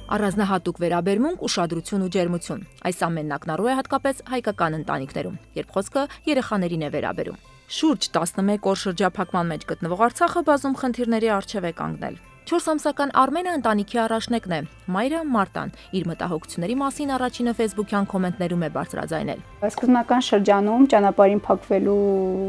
Առանձնահատուկ վերաբերմունք, ուշադրություն ու ջերմություն։ Այս ամենն ակնառու է հատկապես հայկական ընտանիքներում, երբ խոսքը երեխաներին է վերաբերում։ Շուրջ 11 օր շրջափակման մեջ գտնվող Արցախը բազում խնդիրների առջև է կանգնել։ 4 ամսական Արմենը ընտանիքի առաջնեկն է, մայրը Մարտան, իր մտահոգությունների մասին առաջինը Facebook-յան կոմենտներում է բարձրաձայնել։ Սկզբնական շրջանում ճանապարհին փակվելու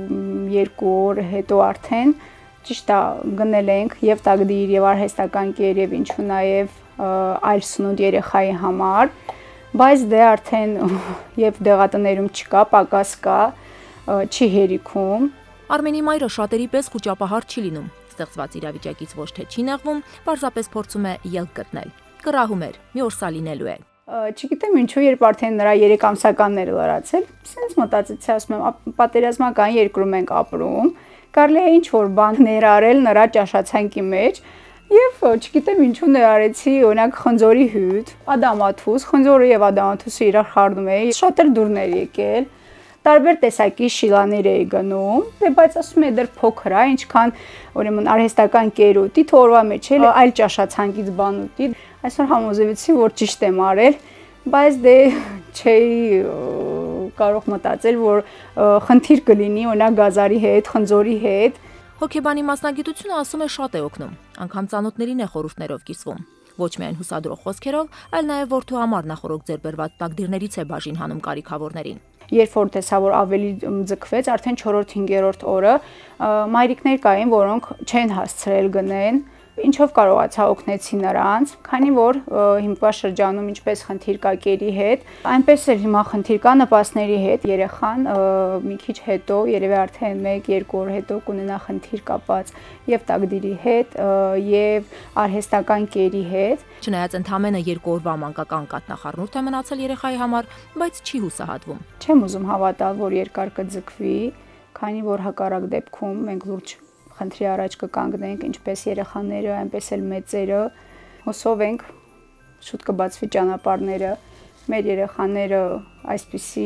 2 օր հետո արդեն ճիշտ է գնել ենք եւ տակդիր եւ արհեստական կեր եւ ինչու նաեւ այլ սնունդ երեխայի համար, բայց դե արդեն եւ դեղատներում չկա, պակաս կա, չի հերիքում։ Արմենի մայրը շատերի պես խոճապահար չի լինում, ստեղծված իրավիճակից ոչ թե չի նեղվում, պարզապես փորձում է ելք գտնել։ Կռահում էր, մի օր սա լինելու է։ Չգիտեմ ինչու, երբ արդեն նրա 3 ամսականները լրացել, սենց մտածեցի, ասում եմ, պատերազմական երկրում ենք ապրում, կարելի է ինչ-որ բան ներառել նրա ճաշացանկի մեջ, եւ չգիտեմ ինչու ներառեցի, օրինակ խնձորի հյութ, ադամաթուս, խնձորը եւ ադամաթուսը իրար խառնում էի, շատ էլ դուրներ եկել, տարբեր տեսակի շիլաներ էի գնում, բայց ասում եմ դեռ փոքր է, ինչքան ուրեմն արհեստական կեր ուտի, թե օրվա մեջ էլ այլ ճաշացանկից բան ուտի։ Այսօր համոզվեցի, որ ճիշտ եմ արել, բայց դե չէի կարող մտածել, որ խնդիր կլինի օրինակ գազարի հետ, խնձորի հետ։ Հոգեբանի մասնագիտությունը ասում է շատ է օգնում, անգամ ծանոթներին է խորհուրդներով կիսվում։ Ոչ միայն հուսադրող խոսքերով, այլ նաև որդու համար նախորդ ձեռբերված տակդիրներից է բաժին հանում կարիքավորներին։ Երբ որ տեսա, որ ավելի ձգվեց, արդեն 4-5-րդ օրը մայրիկներ կային, որոնք չեն հասցրել գնեն, ինչով կարողացա օգնեցի նրանց, քանի որ հիմա շրջանում ինչպես խնդիր կա կերի հետ, այնպես էլ հիմա խնդիր կա նպաստների հետ, երեխան մի քիչ հետո, երևի արդեն 1-2 օր հետո կունենա խնդիր կապած եւ տակդիրի հետ, եւ արհեստական կերի հետ։ Չնայած ընդամենը 2 օրվա մանկական կաթնախառնուրդ է մնացել երեխայի համար, բայց չի հուսահատվում։ Չեմ ուզում հավատալ, որ երկար կձգվի, քանի որ հակառակ դեպքում մենք լուրջ խնդրի առաջ կկանգնենք, ինչպես երեխաները, այնպես էլ մեծերը, հուսով ենք շուտ կբացվի ճանապարհները, մեր երեխաները այսպիսի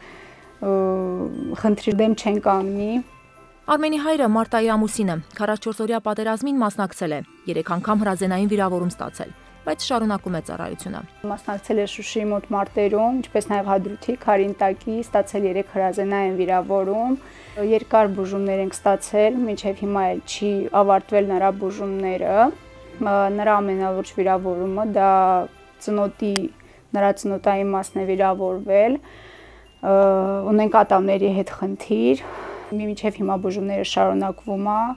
խնդրի դեմ չեն կանգնի։ Արմենի հայրը Մարտայի ամուսինը 44-օրյա պատերազմին մասնակցել է, 3 անգամ հրազենային վիրավորում ստացել, բայց շարունակում է ծառայությունը։ Մասնակցել է Շուշիի մոտ մարտերում, ինչպես նաև Հադրութի, Քարինտակի, ստացել 3 հրազենային վիրավորում, երկար բուժումներ ենք ստացել, մինչև հիմա էլ չի ավարտվել նրա բուժումները։ Նրա ամենալուրջ վիրավորումը դա նրա ծնոտային մասն է վիրավորվել, ունենք ատամների հետ խնդիր, մինչև հիմա բուժումները շարունակվում է։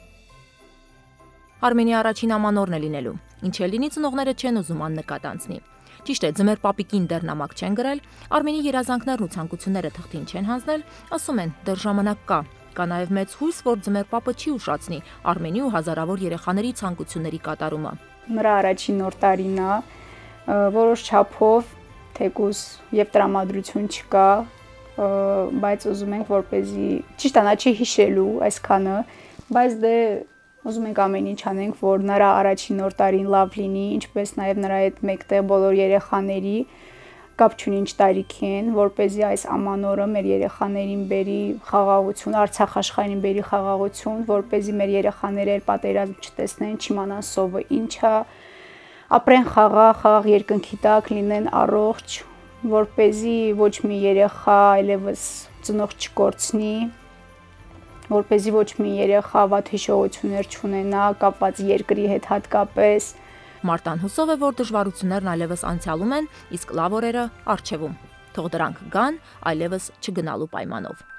Արմենի առաջին ամանորն է լինելու, ինչ էլ լինի ծնողները չեն ուզում աննկատ անցնի։ Ճիշտ է, ձմեր պապիկին դեռ նամակ չեն գրել, Արմենի երազանքներն ու ցանկությունները թղթին չեն հանձնել, ասում են դեռ ժամանակ կա։ Կա նաև մեծ հույս, որ ձմեր պապը չի ուշացնի Արմենի ու հազարավոր երեխաների ցանկությունների կատարումը։ Նրա առաջին նոր տարին է, որոշ չափով թեկուզ եւ տրամադրություն չկա, բայց ուզում ենք որպեսզի ճիշտ է, նա չի հիշելու այսքանը, բայց դե ուզում ենք ամեն ինչ անենք, որ նրա առաջին նոր տարին լավ լինի, ինչպես նաև նրա հետ մեկտեղ բոլոր երեխաների, կապ չունի ինչ տարիքի են, որպեսզի այս ամանորը մեր երեխաներին բերի խաղաղություն, Արցախ աշխարհին բերի խաղաղություն, որպեսզի մեր երեխաները էլ պատերազմ չտեսնեն, չիմանան սովը ինչ է, ապրեն խաղաղ երկնքի տակ, լինեն առողջ, որպեսզի ոչ մի երեխա այլևս ծնող չկորցնի, որպեսզի ոչ մի երեխա վատ հիշողություններ չունենա կապված երկրի հետ հատկապես։ Մարտան հուսով է, որ դժվարություններն այլևս անցյալում են, իսկ լավ օրերը առջևում։ Թող դրանք գան այլևս չգնալու պայմանով։